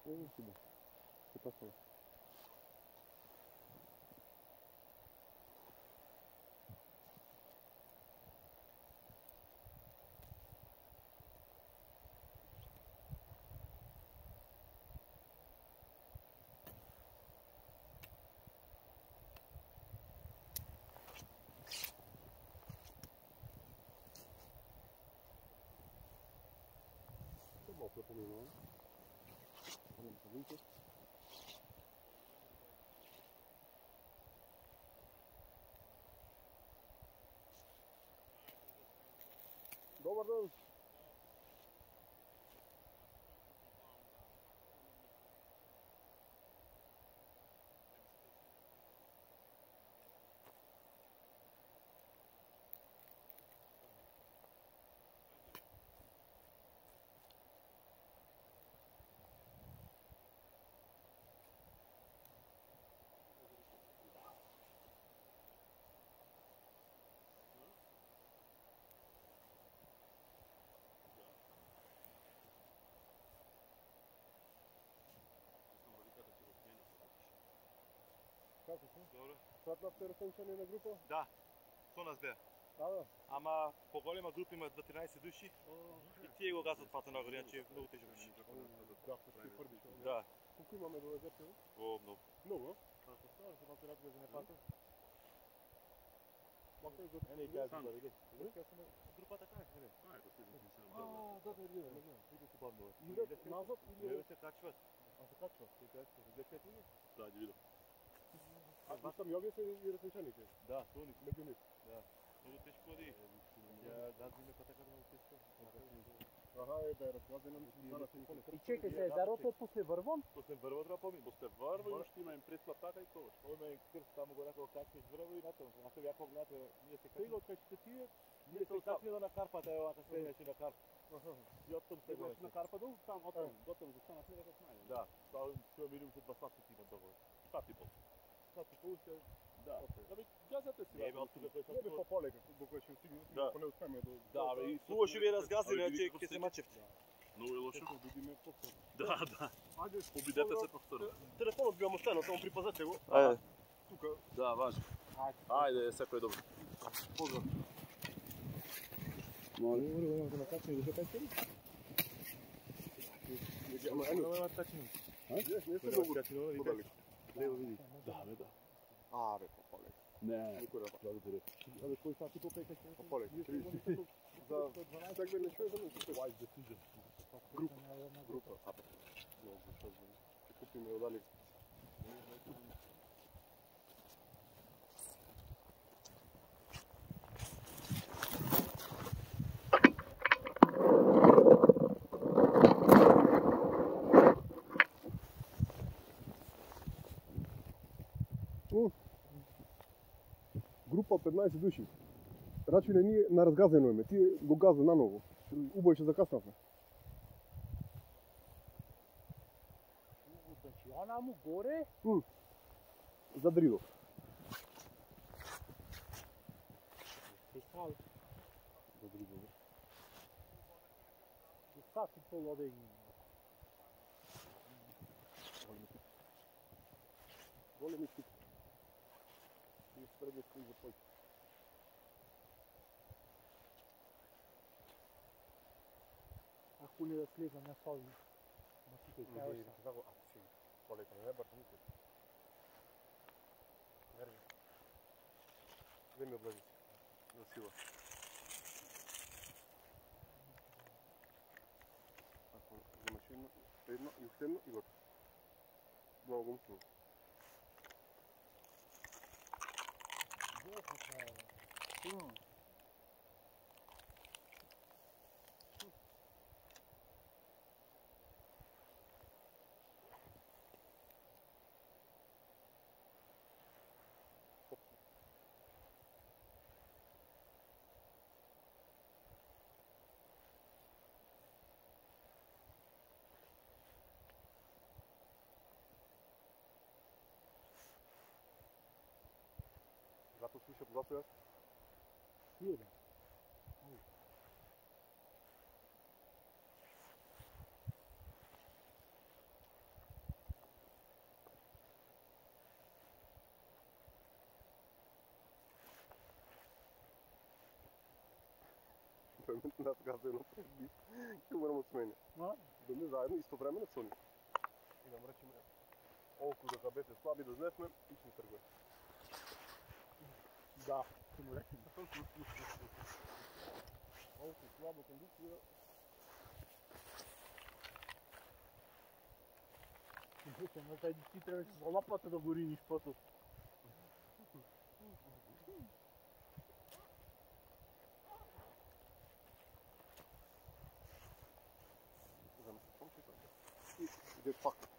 Сюда. И пошел. Малко поминувам. Добър ден! Kako si? Dobro. Sad na пересенчане на група? Да, со нас беа. Да. Ама по-голема група има 13 души и тие го газат пата нагоре, иначе много тежко беше. Да. Колко имаме до езерче? О, много. Много? Ако става, се малко рад газене пата. Не, казвам да види. Групата така е, не? Да, гледам. Идете бавно. Идат назад или... Не се качват. А се качва? Се качват. Гледате ли? Да, ги видам. А там йоги са и разсенчаните? Да, тони. Между них? Да. Много тежко ходи. Я газиме па така много тежко. Аха, да е разглазено. И чекай се, езерото е после Вървон? После Върва трябва помни. После върва и ще има им преслав така и коваш. Има и кръст там горе, ако качваш Върва и натам. Ако бяха гледате, ние се Те качваме. го откачите тия? Ние се качваме на карпата, ева, ако седнеш на карпа. И оттам се Сегаш гонеше. на карпа там, оттам, готам застанахме да знаем. Да, това ще видим, че 2 сати има договор. Сати пол. Сати получите? Да. Да бе, газете си. Не, бе, от тук той Не бе по-полека, докато ще стигне, Да. ако не успеем до... Да, бе, и хубаво ще ви разгази, иначе ќе се мачевте. Много е лошо. Ще видиме повторно. Да, да. Айде, Победете се повторно. телефонът би вам останал, само припазете го. Ајде. Тука. Да, важно. Ајде, секој е добро. Поздрав. Моля. Да накачаме до качели? Ама Ама тачни. не сте много подалеку. Лево види. Да, бе, да. А, бе, по-полека. Не. Никой да па. Благодаря. Абе, кой сати по-пека? По-полека. За всяк ден не чуе за мен. Wise decision. Група. Много защо ще купим и отдали. Група от 15 души. Значи не ние на разгазено име. Ти го газа наново. Убаво ще закаснахме. Значи она му горе? За Дридов. Писал. За Дридов. И сат и пол оде ги. Големи тип. И спреди стои за пой. Ако ли да слеза на соли. Ма ти кай кажеш са. Заго, а си полека, не бърта никой. Държи. Дай ми облази си. За сила. Ако вземаш едно и още едно и готово. Много мощно. Зато слушат, зато я. Сире. moment на разгазено преди и умрем от смене. Да не заедно исто време со нив. И да му речеме, олку дека бете слаби да знесме, ични тргој. Да, ќе му рекам. Олку слаба кондиција. Ама тај ти требаш за лопата да го риниш потоп. Замисли, помче тоа. И иде пак.